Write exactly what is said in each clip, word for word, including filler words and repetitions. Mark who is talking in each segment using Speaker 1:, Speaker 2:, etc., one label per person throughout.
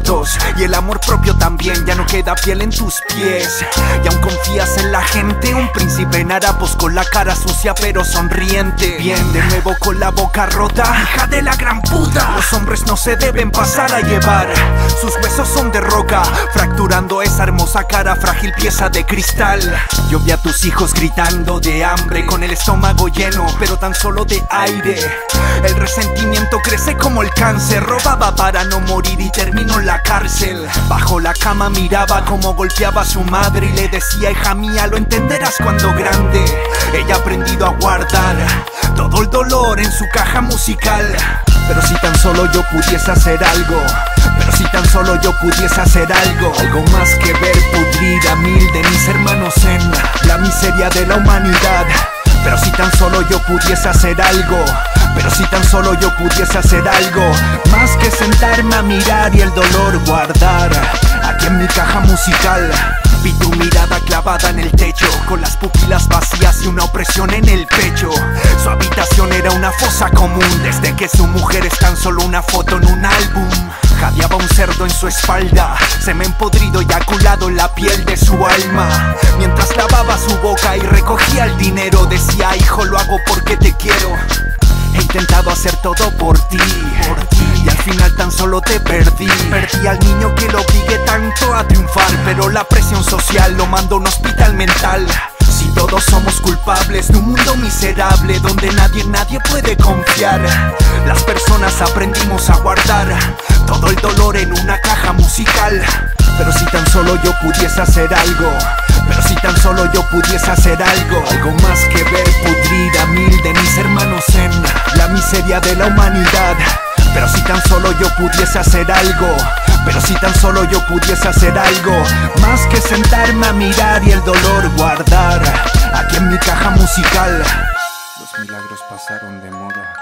Speaker 1: zapatos. Y el amor propio también, ya no queda piel en tus pies. Y aún confías en la gente, un príncipe en harapos con la cara sucia pero sonriente. Bien, de nuevo con la boca rota, hija de la gran puta. Los hombres no se deben pasar a llevar, sus huesos son de roca, fracturando esa hermosa cara, frágil pieza de cristal. Yo vi a tus hijos gritando de hambre, con el estómago lleno, pero tan solo de aire. El resentimiento crece como el cáncer, robaba para no morir y terminó en la cárcel. Bajo la cama miraba como golpeaba a su madre y le decía: hija mía, lo entenderás cuando grande. Ella ha aprendido a guardar todo el dolor en su caja musical. Pero si tan solo yo pudiese hacer algo, pero si tan solo yo pudiese hacer algo, algo más que ver pudrir a mil de mis hermanos en la miseria de la humanidad. Pero si tan solo yo pudiese hacer algo, pero si tan solo yo pudiese hacer algo, más que sentarme a mirar y el dolor guardar aquí en mi caja musical. Vi tu mirada clavada en el techo, con las pupilas vacías y una opresión en el pecho. Su habitación era una fosa común, desde que su mujer es tan solo una foto en un álbum. Jadeaba un cerdo en su espalda, semen podrido y aculado en la piel de su alma. Mientras lavaba su boca y recogía el dinero, decía: hijo, lo hago porque te quiero. He intentado hacer todo por ti, por ti, y al final tan solo te perdí. Perdí al niño que lo obligué tanto a triunfar, pero la presión social lo mandó a un hospital mental. Si todos somos culpables de un mundo miserable donde nadie en nadie puede confiar, las personas aprendimos a guardar todo el dolor en una caja musical. Pero si tan solo yo pudiese hacer algo, pero si tan solo yo pudiese hacer algo, algo más que ver pudrir a mil de mis hermanos en la miseria de la humanidad. Pero si tan solo yo pudiese hacer algo, pero si tan solo yo pudiese hacer algo, más que sentarme a mirar y el dolor guardar aquí en mi caja musical.
Speaker 2: Los milagros pasaron de moda,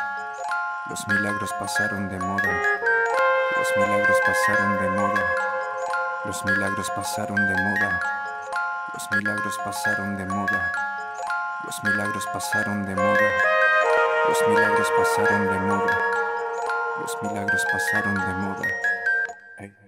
Speaker 2: los milagros pasaron de moda, los milagros pasaron de moda, los milagros pasaron de moda, los milagros pasaron de moda, los milagros pasaron de moda, los milagros pasaron de moda, los milagros pasaron de moda. Hey.